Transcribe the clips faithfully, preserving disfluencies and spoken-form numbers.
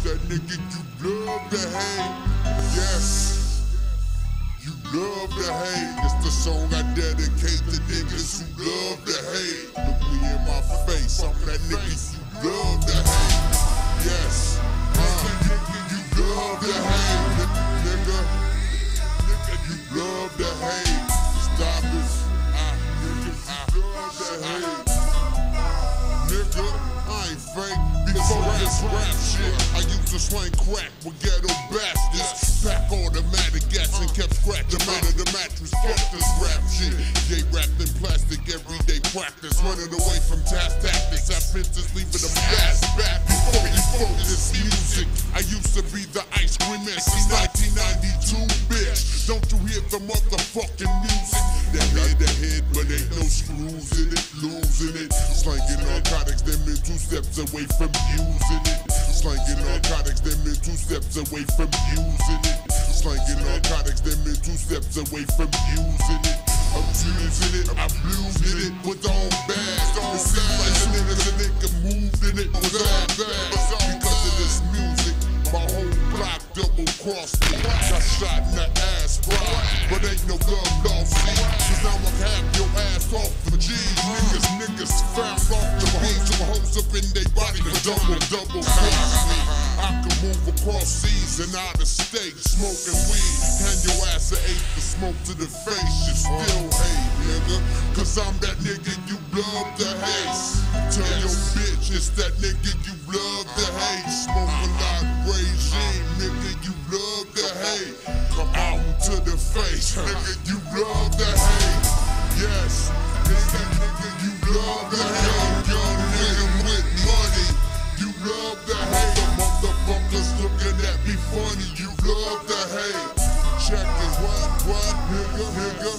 that nigga you love to hate. Yes, you love to hate. It's the song I dedicate to niggas who love to hate. Look me in my face, I'm that nigga you love to hate. Yes, uh, you love to hate, nigga. Nigga, you love to hate. Stop it. I, nigga, you love to hate. Nigga, I ain't fake. Before this rap shit, I used to slang crack with ghetto bastards. Pack automatic gas and kept scratching out of the mattress. Fuck this rap shit. They wrapped in plastic, everyday practice. Running away from task tactics. At fences, leaving them gas back. Before you fuck this music, I used to be the ice cream man since nineteen ninety-two, bitch. Don't you hear the motherfucking music? That head to head, but ain't no screws in it, losing it. Slanging narcotics, them in two steps away from using it. Slanging narcotics, them in two steps away from using it. Slanging narcotics, them in two steps away from using it. I'm using it, I blued it, was all bad. It seems like the nigga, the nigga moved in it, was all bad. Because of this music, my whole block double crossed me. Got shot in the ass, fried, but ain't no love lost, see. Cause now I have your ass off the G. Niggas, niggas found off the beat. Some hoes up in they body, the double, double cross me. I can move across seas and out of state, smoking weed. Hand your ass an eight to smoke to the face, you still hate, nigga. Cause I'm that nigga you love to hate. Tell your bitch it's that nigga you love to hate. Smoke a lot of regime, nigga you love to hate. Come out to the face, nigga you love to hate. Yes, it's that nigga you love to hate. Young nigga with money, you love to hate. The motherfuckers looking at me funny, you love to hate. Check it, what, what, nigga, nigga.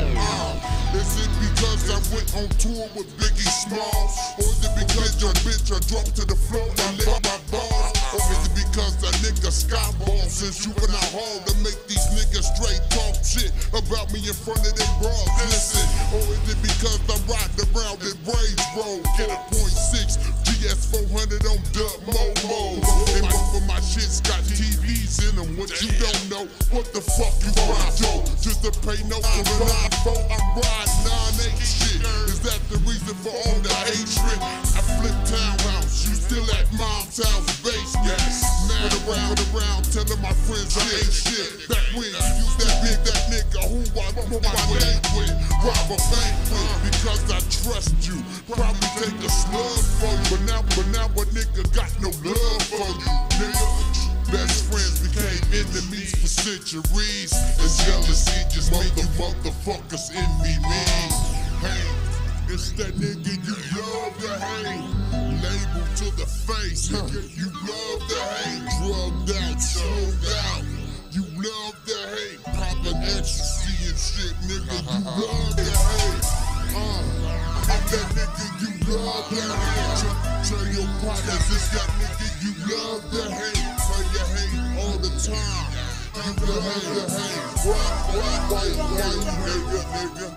Uh, is it because I went on tour with Biggie Smalls? Or is it because your bitch I dropped to the floor and licked my balls? Or is it because that nigga skyball since you went out home to make these niggas straight talk shit about me in front of their bras? Listen, or is it because I'm riding around in Braves Road? Get a point six G S four hundred on dub Momo. And both of my shits got T Vs in them. What you don't know, what the fuck you ride yo? Just to pay no for the nine four, I'm riding nine eight shit. Is that the reason for all the hatred? I flip townhouse, you still at mom's house basement. Mad around and around, telling my friends I ain't shit. Back when you used that big, that nigga who I put my name with, rob a bank with, because I trust you. Probably take a slug for you, but now, but now a nigga got no love for you, nigga. Best friends became enemies for centuries, and jealousy just made you motherfuckers envy me. Hey, it's that nigga you love to hate. Label to the face, nigga, you love to hate. Drugged out, sold out, you love to hate. Poppin' ecstasy and shit, nigga, you love to hate. Uh, I'm that nigga you love to hate. Tell your partners it's that nigga you love to hate. Tell you hate all the time. You love to hate. Why, why, why, why you nigga, nigga?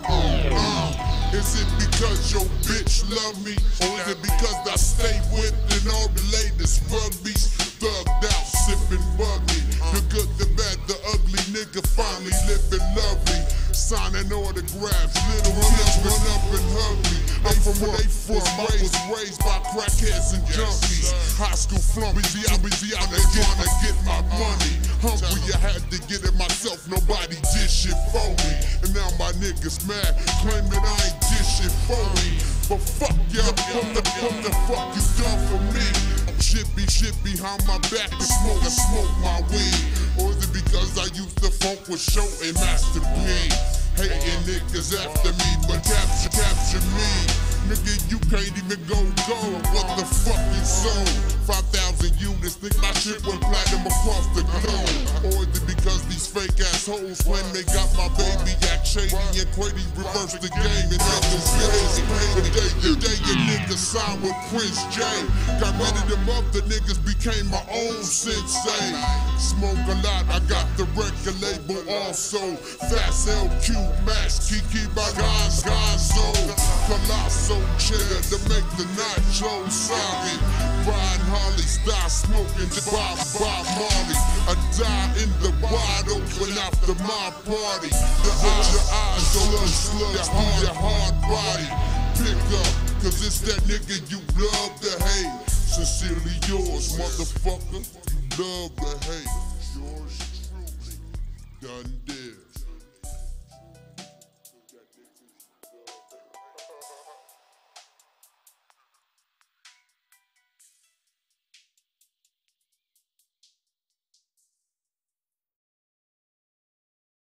Uh, is it because your bitch love me? Or is it because I stay with and all the latest rugbies? Thugged out, sipping buggy. The good, the bad, the ugly nigga finally living lovely. Signing autographs, little kids run up and hug me. I'm from where they was raised, raised by crackheads and junkies. High school flummies, I busy out there trying to get my money. Hungry, I had to get it myself, nobody did shit for me. And now my niggas mad, claiming I ain't did shit for me. But fuck y'all, what the, what the fuck you done for me? Shit be shit behind my back and smoke, I smoke my weed. Or is it because I used to funk with Show and Master P? Hating niggas after me, but capture, capture me. Nigga, you can't even go go. What the fuck you sold? five thousand units, think my shit went platinum across the globe. Or is it because these fake assholes when they got my baby act shady and Quady reversed the game and niggas crazy. The day, the day your niggas signed with Prince J, got rid of them other niggas, became my own sensei. Smoke a lot, I got the record label also. Fast L Q, Max, Kiki by Gonzo, Gonzo, Colosso cheddar to make the nacho soggy. Riding Harleys, start smoking Bob, Bob Marley. I die in the wide open after my party. The eyes, your eyes, blood slugs through your hard body. Pick up, cause it's that nigga you love to hate. Sincerely yours, motherfucker. You love to hate. Yours truly, Dundee.